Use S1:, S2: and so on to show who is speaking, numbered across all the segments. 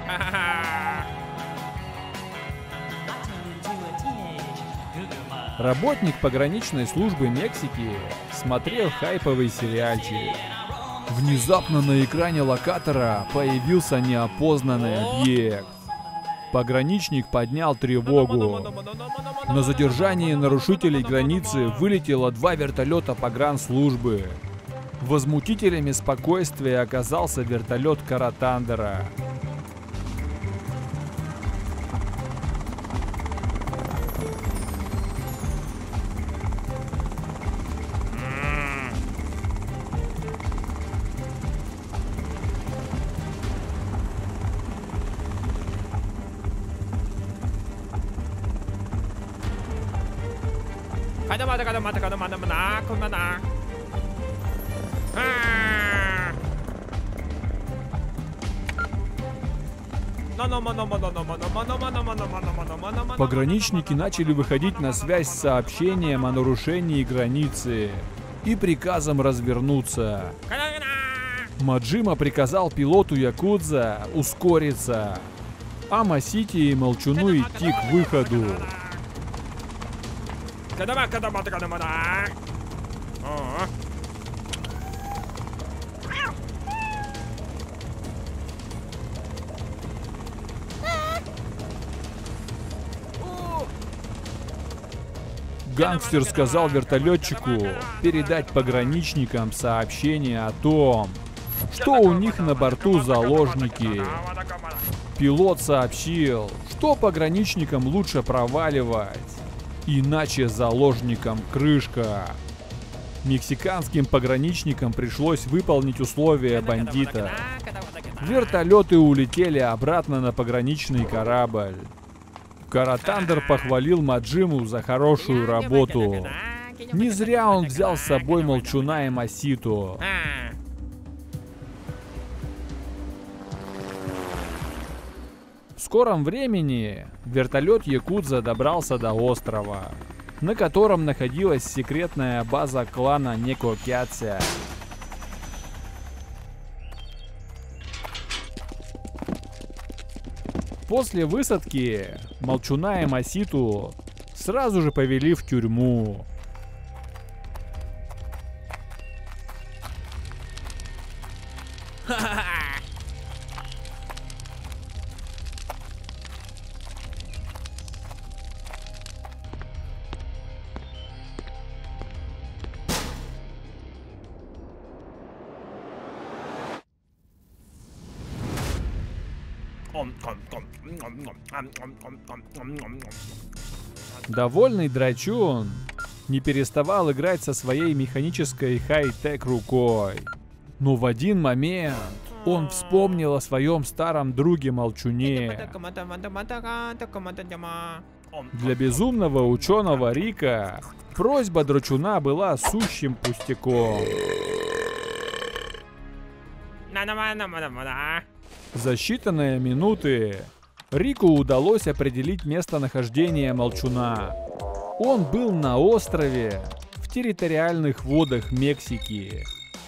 S1: Работник пограничной службы Мексики смотрел хайповый сериальчик. Внезапно на экране локатора появился неопознанный объект. Пограничник поднял тревогу. На задержании нарушителей границы вылетело 2 вертолета погранслужбы. Возмутителями спокойствия оказался вертолет Каратандера. Пограничники начали выходить на связь с сообщением о нарушении границы и приказом развернуться. Маджима приказал пилоту Якудза ускориться, а Масити и Молчуну идти к выходу. Гангстер сказал вертолетчику передать пограничникам сообщение о том, что у них на борту заложники. Пилот сообщил, что пограничникам лучше проваливать, иначе заложникам крышка. Мексиканским пограничникам пришлось выполнить условия бандита. Вертолеты улетели обратно на пограничный корабль. Каратандер похвалил Маджиму за хорошую работу. Не зря он взял с собой Молчуна и Маситу. В скором времени вертолет Якудза добрался до острова, на котором находилась секретная база клана Некокятся. После высадки Молчуна и Маситу сразу же повели в тюрьму. Довольный Драчун не переставал играть со своей механической хай-тек рукой. Но в один момент он вспомнил о своем старом друге Молчуне. Для безумного ученого Рика просьба Драчуна была сущим пустяком. За считанные минуты Рику удалось определить местонахождение Молчуна. Он был на острове в территориальных водах Мексики.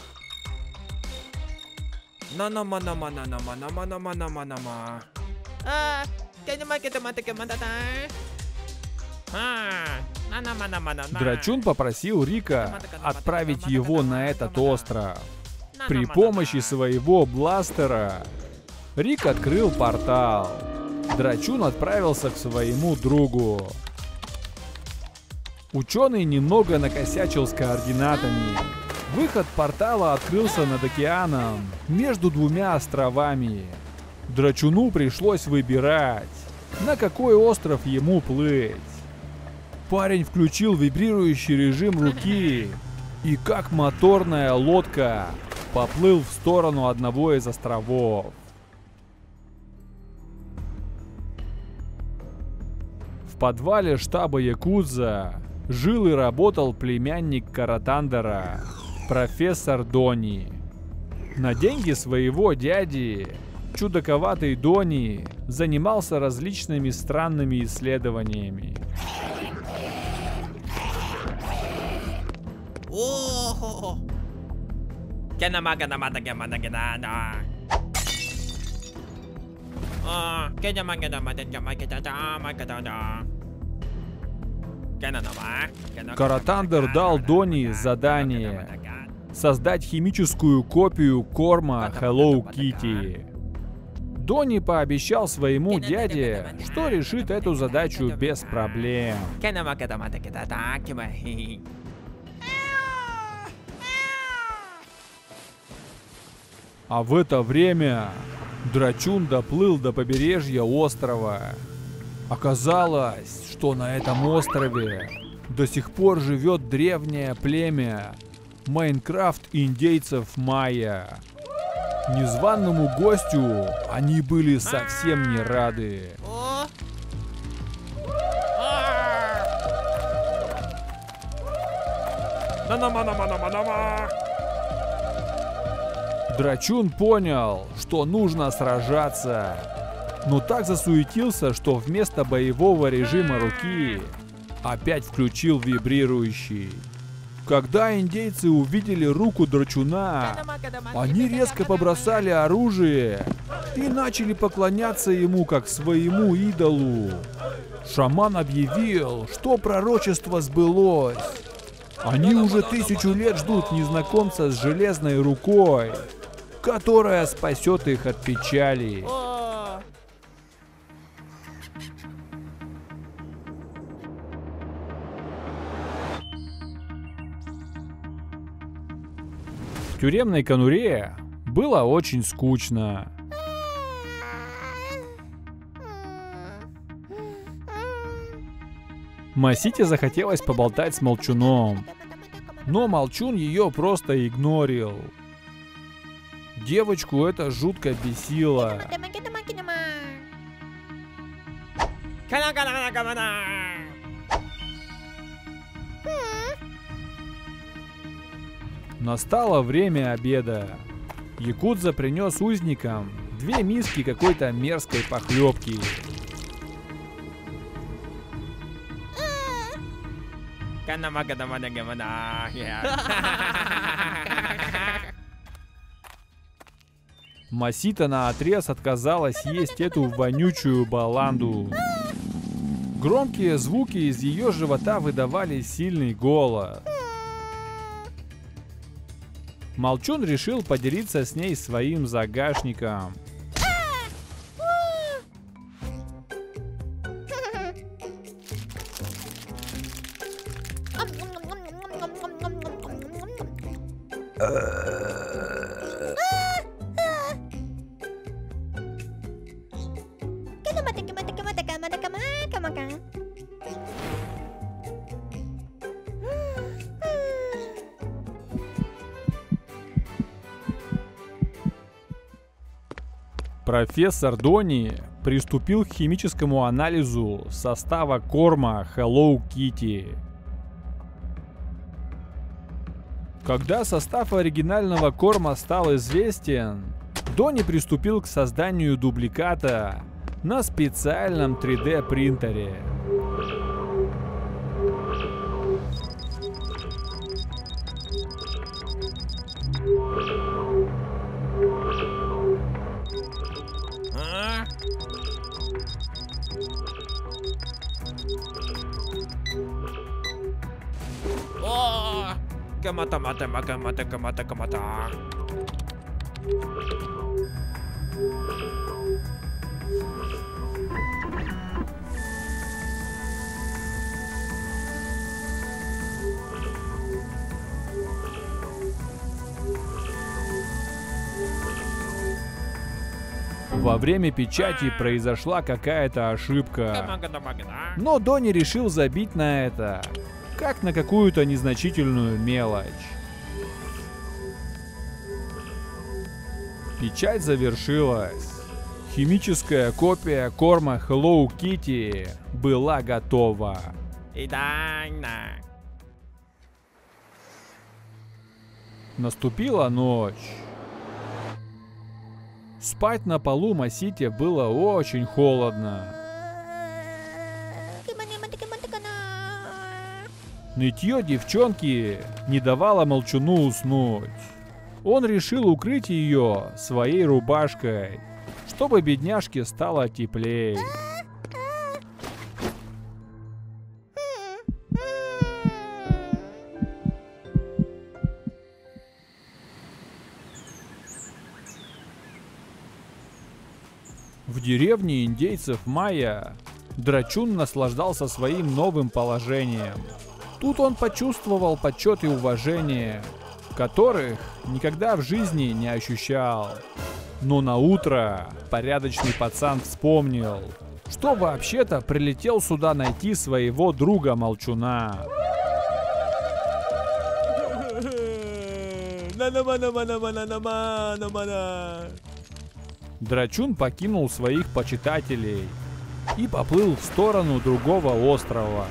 S1: Драчун попросил Рика отправить его на этот остров. При помощи своего бластера Рик открыл портал. Драчун отправился к своему другу. Ученый немного накосячил с координатами. Выход портала открылся над океаном, между 2 островами. Драчуну пришлось выбирать, на какой остров ему плыть. Парень включил вибрирующий режим руки и, как моторная лодка, поплыл в сторону одного из островов. В подвале штаба Якудза жил и работал племянник Каратандера, профессор Дони. На деньги своего дяди чудаковатый Дони занимался различными странными исследованиями. Каратандер дал Донни задание создать химическую копию корма Hello Kitty. Донни пообещал своему дяде, что решит эту задачу без проблем. А в это время Драчун доплыл до побережья острова. Оказалось, что на этом острове до сих пор живет древнее племя Майнкрафт-индейцев майя. Незваному гостю они были совсем не рады. Драчун понял, что нужно сражаться, но так засуетился, что вместо боевого режима руки опять включил вибрирующий. Когда индейцы увидели руку Драчуна, они резко побросали оружие и начали поклоняться ему как своему идолу. Шаман объявил, что пророчество сбылось. Они уже 1000 лет ждут незнакомца с железной рукой, которая спасет их от печали. В тюремной конуре было очень скучно. Масите захотелось поболтать с Молчуном, но Молчун ее просто игнорил. Девочку это жутко бесило. Настало время обеда. Якудза принес узникам 2 миски какой-то мерзкой похлебки. Масита наотрез отказалась есть эту вонючую баланду. Громкие звуки из ее живота выдавали сильный голод. Молчун решил поделиться с ней своим загашником. Профессор Донни приступил к химическому анализу состава корма Hello Kitty. Когда состав оригинального корма стал известен, Донни приступил к созданию дубликата на специальном 3D принтере. Во время печати произошла какая-то ошибка, но Донни решил забить на это, как на какую-то незначительную мелочь. Печать завершилась. Химическая копия корма Hello Kitty была готова. Наступила ночь. Спать на полу Масите было очень холодно. Нытье девчонки не давало Молчуну уснуть. Он решил укрыть ее своей рубашкой, чтобы бедняжке стало теплей. В деревне индейцев майя Драчун наслаждался своим новым положением. Тут он почувствовал почет и уважение, которых никогда в жизни не ощущал. Но на утро порядочный пацан вспомнил, что вообще-то прилетел сюда найти своего друга Молчуна. Драчун покинул своих почитателей и поплыл в сторону другого острова.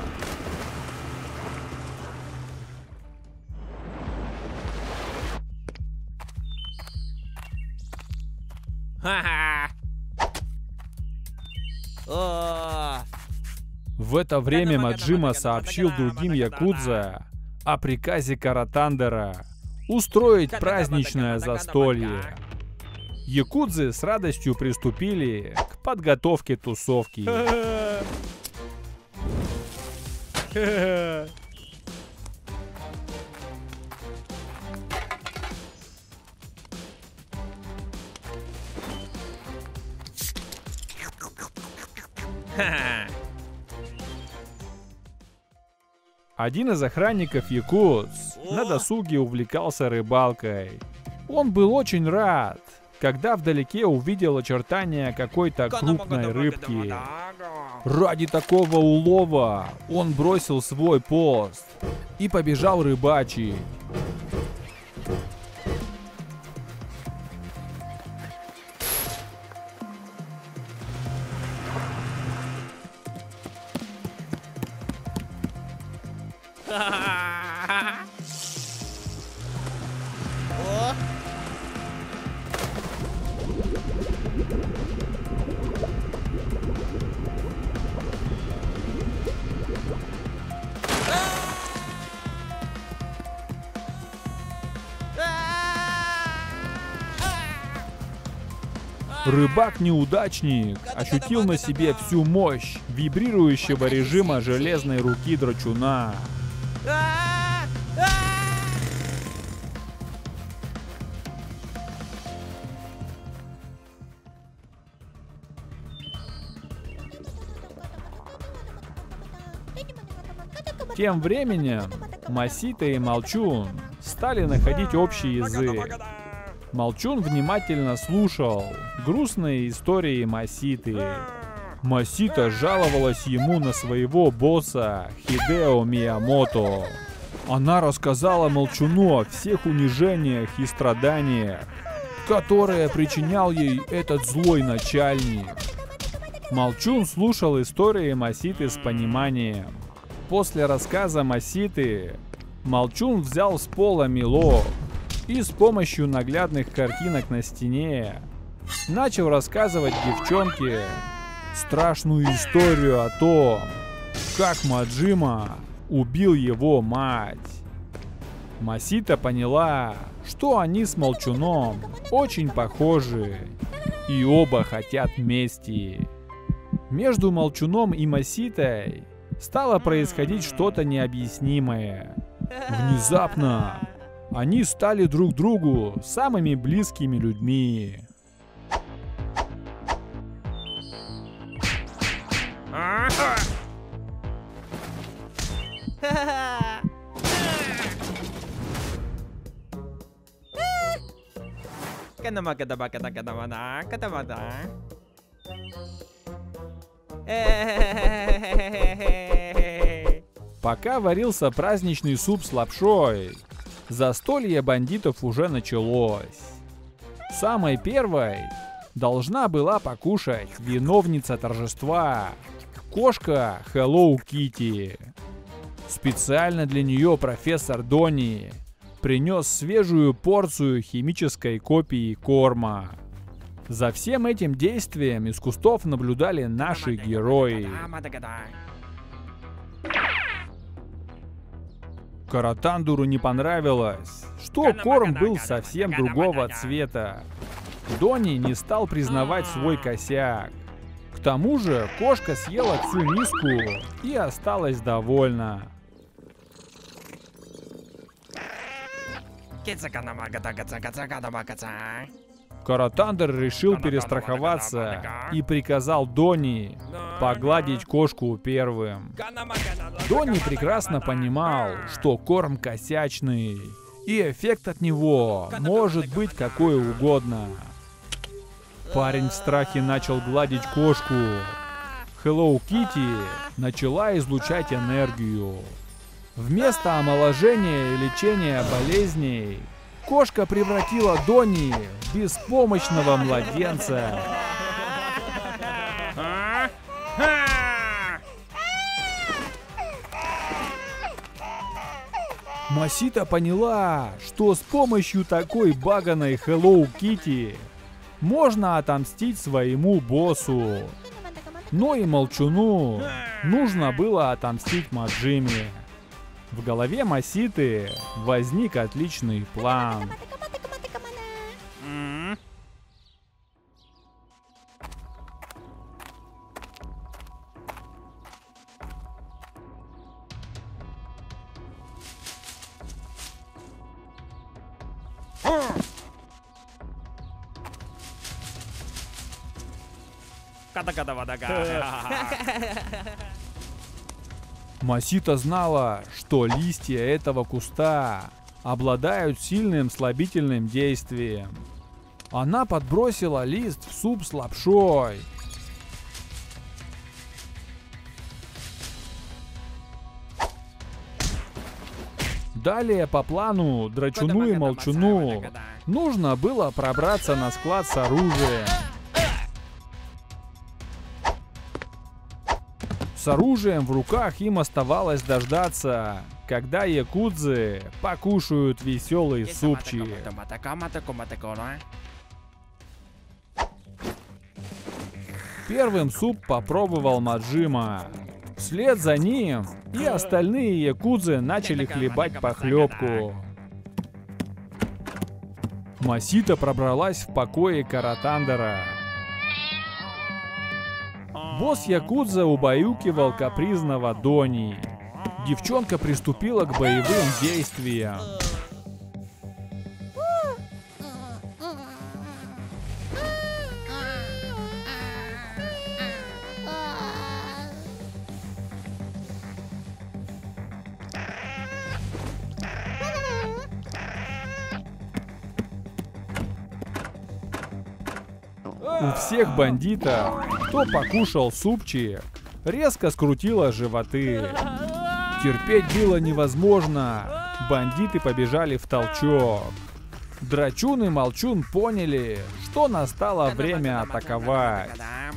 S1: В это время Маджима сообщил другим якудза о приказе Каратандера устроить праздничное застолье. Якудзы с радостью приступили к подготовке тусовки. Один из охранников якудз на досуге увлекался рыбалкой. Он был очень рад, когда вдалеке увидел очертания какой-то крупной рыбки. Ради такого улова он бросил свой пост и побежал рыбачить. Рыбак-неудачник ощутил на себе всю мощь вибрирующего режима железной руки Драчуна. Тем временем Масита и Молчун стали находить общий язык. Молчун внимательно слушал грустные истории Маситы. Масита жаловалась ему на своего босса Хидео Миямото. Она рассказала Молчуну о всех унижениях и страданиях, которые причинял ей этот злой начальник. Молчун слушал истории Маситы с пониманием. После рассказа Маситы Молчун взял с пола мелок и с помощью наглядных картинок на стене начал рассказывать девчонке страшную историю о том, как Маджима убил его мать. Масита поняла, что они с Молчуном очень похожи и оба хотят мести. Между Молчуном и Маситой стало происходить что-то необъяснимое. Внезапно они стали друг другу самыми близкими людьми. Пока варился праздничный суп с лапшой, застолье бандитов уже началось. Самой первой должна была покушать виновница торжества, кошка Hello Kitty. Специально для нее профессор Дони принес свежую порцию химической копии корма. За всем этим действием из кустов наблюдали наши герои. Каратандуру не понравилось, что корм был совсем другого цвета. Донни не стал признавать свой косяк. К тому же кошка съела всю миску и осталась довольна. Каратандер решил перестраховаться и приказал Донни погладить кошку первым. Донни прекрасно понимал, что корм косячный, и эффект от него может быть какой угодно. Парень в страхе начал гладить кошку. Hello Kitty начала излучать энергию. Вместо омоложения и лечения болезней кошка превратила Донни в беспомощного младенца. Масита поняла, что с помощью такой баганой Hello Kitty можно отомстить своему боссу. Но и Молчуну нужно было отомстить Маджиме. В голове Маситы возник отличный план. Масита знала, что листья этого куста обладают сильным слабительным действием. Она подбросила лист в суп с лапшой. Далее по плану Драчуну и Молчуну нужно было пробраться на склад с оружием. С оружием в руках им оставалось дождаться, когда якудзы покушают веселый супчик. Первым суп попробовал Маджима. Вслед за ним и остальные якудзы начали хлебать похлебку. Масита пробралась в покои Каратандера. Босс якудза убаюкивал капризного Донни. Девчонка приступила к боевым действиям. У всех бандитов, кто покушал супчик, резко скрутило животы. Терпеть было невозможно. Бандиты побежали в толчок. Драчун и Молчун поняли, что настало время атаковать.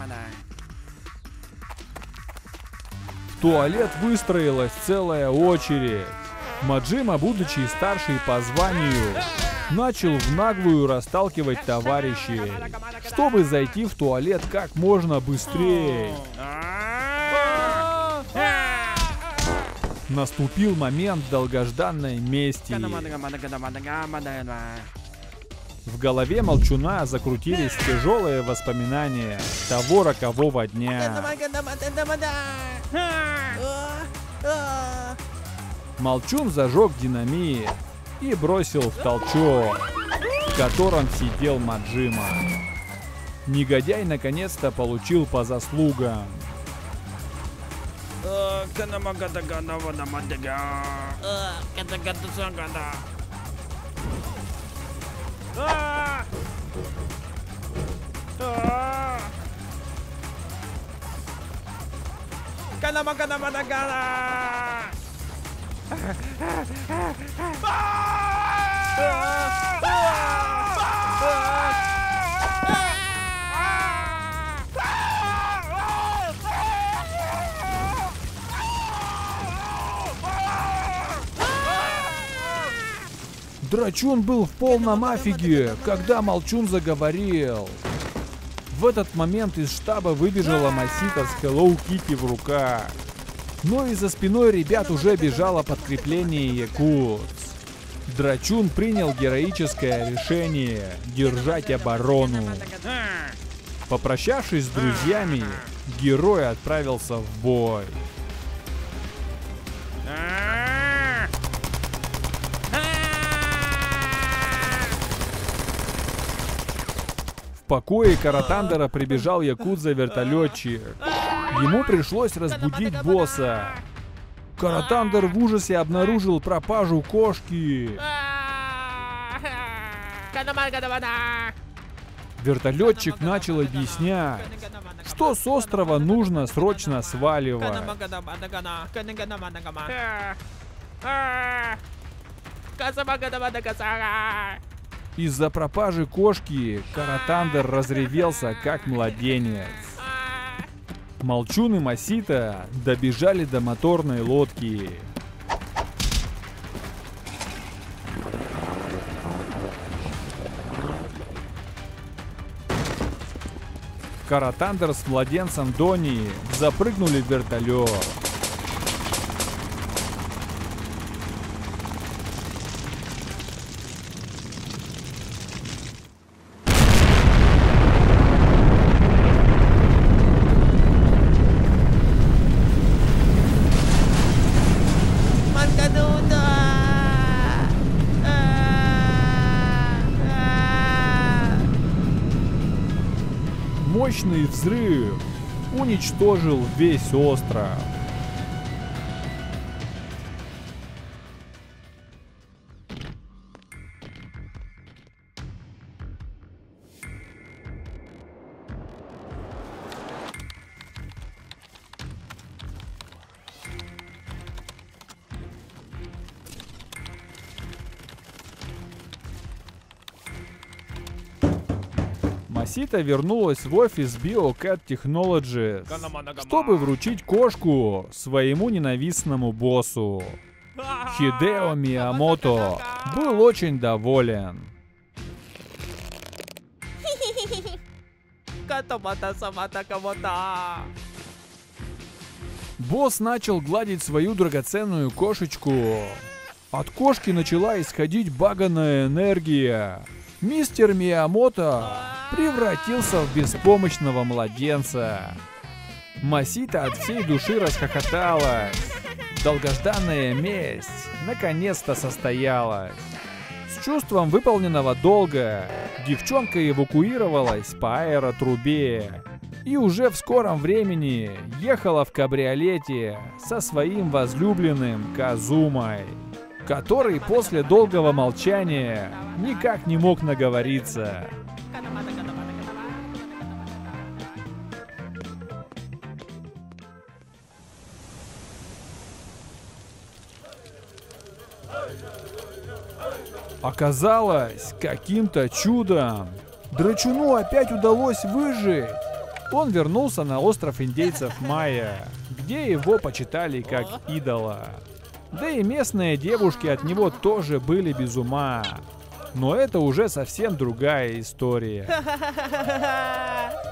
S1: В туалет выстроилась целая очередь. Маджима, будучи старший по званию, начал в наглую расталкивать товарищей, чтобы зайти в туалет как можно быстрее. Наступил момент долгожданной мести. В голове Молчуна закрутились тяжелые воспоминания того рокового дня. Молчун зажег динамит и бросил в толчок, в котором сидел Маджима. Негодяй наконец-то получил по заслугам. Драчун был в полном афиге, когда Молчун заговорил. В этот момент из штаба выбежала Масита с Hello Kitty в руках. Но и за спиной ребят уже бежало подкрепление якудз. Драчун принял героическое решение держать оборону. Попрощавшись с друзьями, герой отправился в бой. В покое Каратандера прибежал якудза-вертолетчик. Ему пришлось разбудить босса. Каратандер в ужасе обнаружил пропажу кошки. Вертолетчик начал объяснять, что с острова нужно срочно сваливать. Из-за пропажи кошки Каратандер разревелся как младенец. Молчун и Масита добежали до моторной лодки. Каратандер с младенцем Дони запрыгнули в вертолет. Мощный взрыв уничтожил весь остров. Масита вернулась в офис BioCat Technologies, чтобы вручить кошку своему ненавистному боссу. Хидео Миямото был очень доволен. Босс начал гладить свою драгоценную кошечку. От кошки начала исходить баганая энергия. Мистер Миямото превратился в беспомощного младенца. Масита от всей души расхохоталась. Долгожданная месть наконец-то состоялась. С чувством выполненного долга девчонка эвакуировалась по аэротрубе и уже в скором времени ехала в кабриолете со своим возлюбленным Казумой, который после долгого молчания никак не мог наговориться. Оказалось, каким-то чудом Драчуну опять удалось выжить. Он вернулся на остров индейцев Майя, где его почитали как идола. Да и местные девушки от него тоже были без ума. Но это уже совсем другая история.